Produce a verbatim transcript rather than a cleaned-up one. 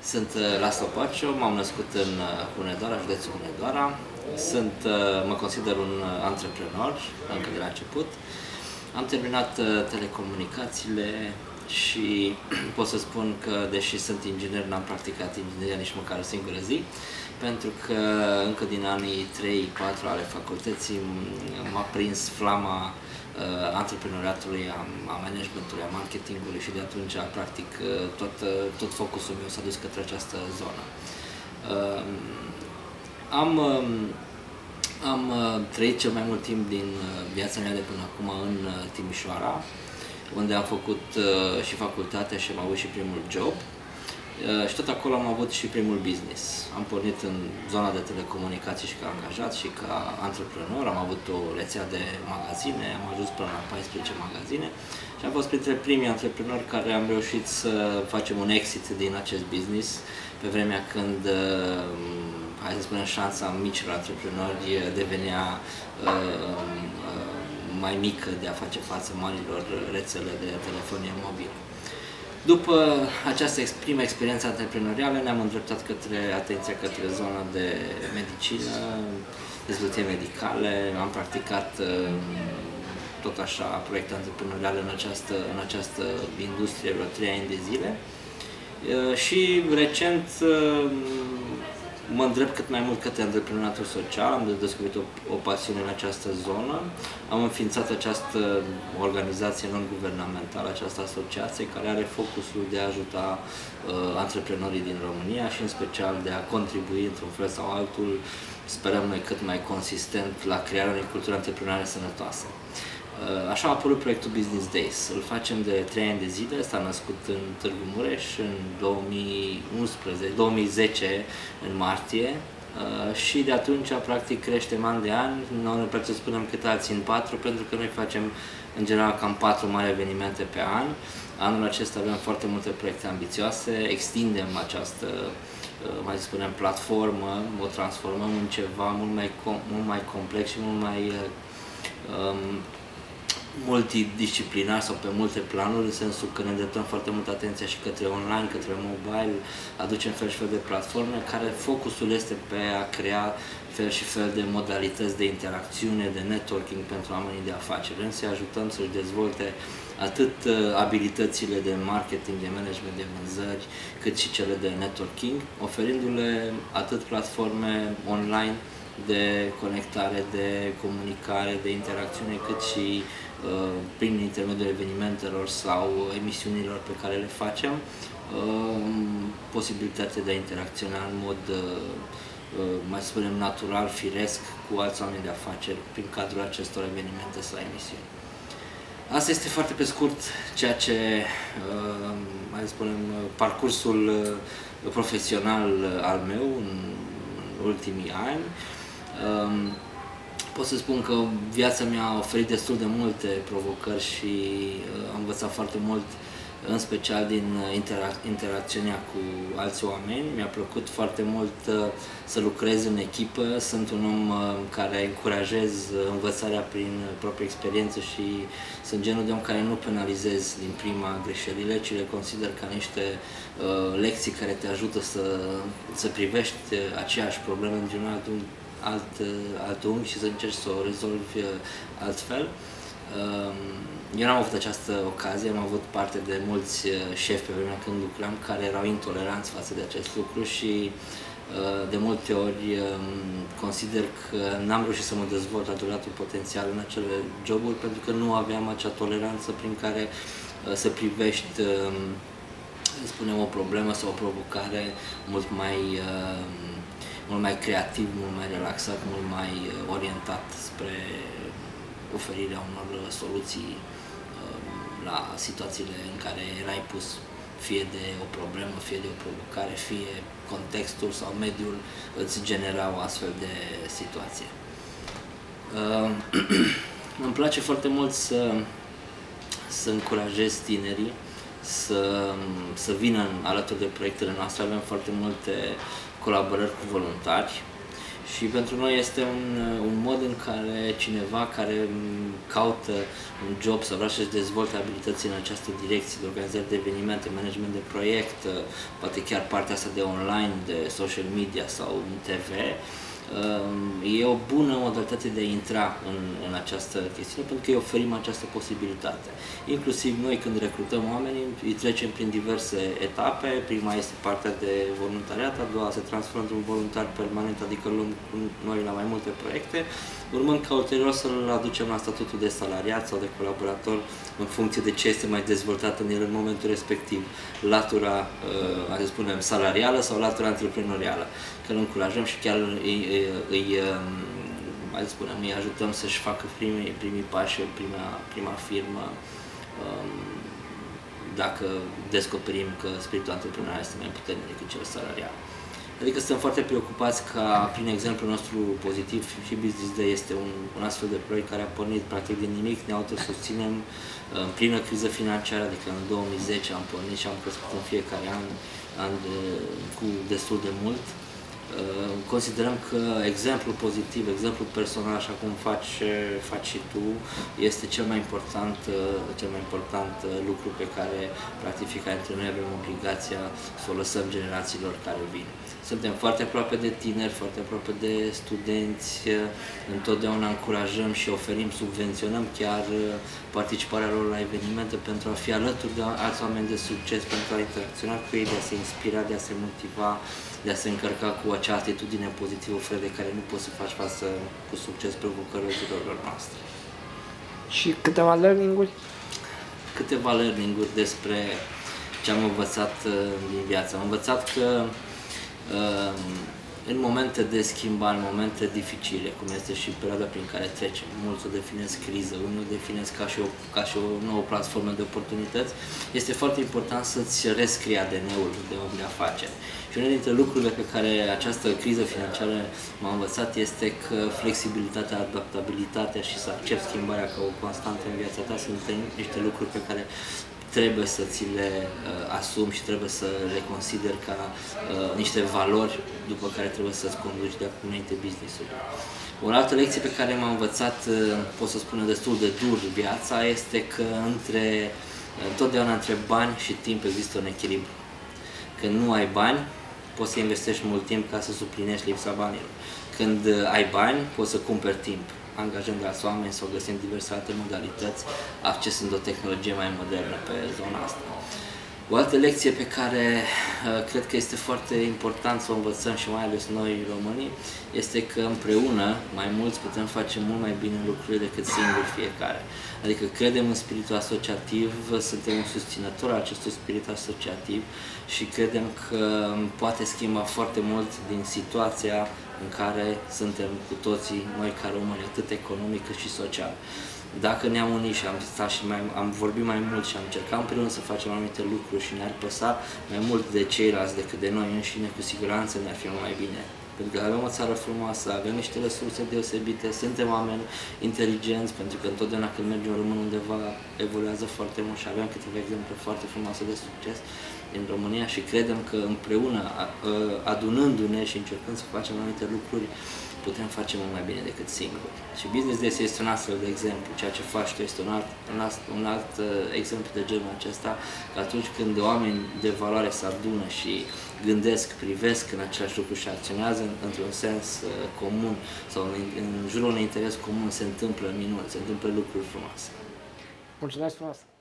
Sunt Laszlo Pacio, m-am născut în Hunedoara, județul Hunedoara. Sunt, mă consider un antreprenor, încă de la început. Am terminat telecomunicațiile și pot să spun că, deși sunt inginer, n-am practicat ingineria nici măcar o singură zi, pentru că încă din anii trei patru ale facultății m-a prins flama antreprenoriatului, a, a managementului, a marketingului și de atunci, practic, tot, tot focusul meu s-a dus către această zonă. Am, am trăit cel mai mult timp din viața mea de până acum în Timișoara, unde am făcut și facultatea și am avut și primul job. Și tot acolo am avut și primul business. Am pornit în zona de telecomunicații și ca angajat și ca antreprenor. Am avut o rețea de magazine, am ajuns până la paisprezece magazine și am fost printre primii antreprenori care am reușit să facem un exit din acest business pe vremea când, hai să spunem, șansa micilor antreprenori devenea mai mică de a face față marilor rețele de telefonie mobilă. După această primă experiență antreprenorială ne-am îndreptat către atenția către zona de medicină, dezvoltări medicale. Am practicat tot așa proiecte antreprenoriale în această, în această industrie vreo trei ani de zile. Și recent mă îndrept cât mai mult către antreprenoriatul social, am descoperit o, o pasiune în această zonă, am înființat această organizație non-guvernamentală, această asociație care are focusul de a ajuta uh, antreprenorii din România și în special de a contribui într-un fel sau altul, sperăm noi cât mai consistent, la crearea unei culturi antreprenoriale sănătoase. Așa a apărut proiectul Business Days. Îl facem de trei ani de zile, s-a născut în Târgu Mureș în două mii unsprezece, două mii zece, în martie, și de atunci practic creștem an de an. Noi ne place să spunem cât alții în patru, pentru că noi facem în general cam patru mari evenimente pe an. Anul acesta avem foarte multe proiecte ambițioase, extindem această, mai să spunem, platformă, o transformăm în ceva mult mai, mult mai complex și mult mai um, multidisciplinar sau pe multe planuri, în sensul că ne îndreptăm foarte mult atenția și către online, către mobile, aducem fel și fel de platforme care focusul este pe a crea fel și fel de modalități de interacțiune, de networking pentru oamenii de afaceri. Vrem să-i ajutăm să-și dezvolte atât abilitățile de marketing, de management, de vânzări, cât și cele de networking, oferindu-le atât platforme online de conectare, de comunicare, de interacțiune, cât și uh, prin intermediul evenimentelor sau emisiunilor pe care le facem, uh, posibilitatea de a interacționa în mod, uh, mai să spunem, natural, firesc, cu alți oameni de afaceri prin cadrul acestor evenimente sau emisiuni. Asta este foarte pe scurt ceea ce, uh, mai spunem, parcursul uh, profesional al meu în, în ultimii ani. Um, pot să spun că viața mi-a oferit destul de multe provocări și uh, am învățat foarte mult, în special din interac interacțiunea cu alți oameni. Mi-a plăcut foarte mult uh, să lucrez în echipă. Sunt un om uh, care încurajez învățarea prin proprie experiență și sunt genul de om care nu penalizez din prima greșelile, ci le consider ca niște uh, lecții care te ajută să, să privești aceeași problemă într-un alt alt, alt unghi și să încerci să o rezolvi altfel. Eu n-am avut această ocazie, am avut parte de mulți șefi pe vremea când lucram care erau intoleranți față de acest lucru și de multe ori consider că n-am reușit să mă dezvolt adevăratul potențial în acele joburi pentru că nu aveam acea toleranță prin care să privești, să spunem, o problemă sau o provocare mult mai mult mai creativ, mult mai relaxat, mult mai orientat spre oferirea unor soluții la situațiile în care erai pus, fie de o problemă, fie de o provocare, fie contextul sau mediul îți genera o astfel de situație. Îmi place foarte mult să, să încurajez tinerii să, să vină alături de proiectele noastre. Avem foarte multe colaborări cu voluntari Și pentru noi este un, un mod în care cineva care caută un job sau vrea să-și dezvolte abilități în această direcție de organizare de evenimente, management de proiect, poate chiar partea asta de online, de social media sau T V, e o bună modalitate de a intra în, în această chestiune, pentru că îi oferim această posibilitate. Inclusiv noi, când recrutăm oamenii, îi trecem prin diverse etape. Prima este partea de voluntariat, a doua se transformă într-un voluntar permanent, adică luăm noi la mai multe proiecte, urmând ca ulterior să-l aducem la statutul de salariat sau de colaborator în funcție de ce este mai dezvoltat în el în momentul respectiv, latura, a să spunem, salarială sau latura antreprenorială. Că îl încurajăm și chiar îi, îi, mai să spunem, îi ajutăm să-și facă primii, primii pași, prima, prima firmă, dacă descoperim că spiritul antreprenorial este mai puternic decât cel salarial. Adică suntem foarte preocupați ca, prin exemplul nostru pozitiv, și Business Day este un, un astfel de proiect care a pornit practic din nimic, ne autosusținem în plină criză financiară, adică în două mii zece am pornit și am crescut în fiecare an, an de, cu destul de mult. Considerăm că exemplul pozitiv, exemplul personal, așa cum faci, faci și tu, este cel mai important, cel mai important lucru pe care, practic, fiecare dintre noi avem obligația să o lăsăm generațiilor care vin. Suntem foarte aproape de tineri, foarte aproape de studenți, întotdeauna încurajăm și oferim, subvenționăm chiar participarea lor la evenimente pentru a fi alături de alți oameni de succes, pentru a interacționa cu ei, de a se inspira, de a se motiva, de a se încărca cu acea atitudine pozitivă, fără de care nu poți să faci față cu succes provocărilor zilelor noastre. Și câteva learning-uri? Câteva learning-uri despre ce am învățat din viață. Am învățat că în momente de schimbare, în momente dificile, cum este și perioada prin care trecem, mulți o definesc criză, unii o definesc ca și, o, ca și o nouă platformă de oportunități, este foarte important să-ți rescrii A D N-ul de om de afaceri. Și unul dintre lucrurile pe care această criză financiară m-a învățat este că flexibilitatea, adaptabilitatea și să accepti schimbarea ca o constantă în viața ta sunt niște lucruri pe care trebuie să ți le uh, asumi și trebuie să le consideri ca uh, niște valori după care trebuie să-ți conduci de acum înainte business-ul. O altă lecție pe care m-am învățat, uh, pot să spun destul de dur viața, este că între, uh, întotdeauna între bani și timp există un echilibru. Când nu ai bani, poți să investești mult timp ca să suplinești lipsa banilor. Când uh, ai bani, poți să cumperi timp, angajând alți oameni sau găsind diverse alte modalități, accesând o tehnologie mai modernă pe zona asta. O altă lecție pe care uh, cred că este foarte important să o învățăm și mai ales noi românii, este că împreună, mai mulți, putem face mult mai bine lucrurile decât singuri fiecare. Adică credem în spiritul asociativ, suntem un susținător al acestui spirit asociativ și credem că poate schimba foarte mult din situația în care suntem cu toții, noi ca români, atât economic cât și social. Dacă ne-am unit și am stat și mai, am vorbit mai mult și am încercat împreună să facem anumite lucruri și ne-ar păsa mai mult de ceilalți decât de noi înșine, cu siguranță ne-ar fi mai bine. Pentru că avem o țară frumoasă, avem niște resurse deosebite, suntem oameni inteligenți, pentru că întotdeauna când mergem în român undeva evoluează foarte mult și avem câteva exemple foarte frumoase de succes în România și credem că împreună, adunându-ne și încercând să facem anumite lucruri, putem face mult mai bine decât singuri. Și Business Days este un astfel de exemplu, ceea ce faci tu este un alt, un alt, un alt uh, exemplu de genul acesta, că atunci când oameni de valoare se adună și gândesc, privesc în același lucru și acționează într-un sens uh, comun sau în, în jurul unui interes comun, se întâmplă minuni, se întâmplă lucruri frumoase. Mulțumesc frumos!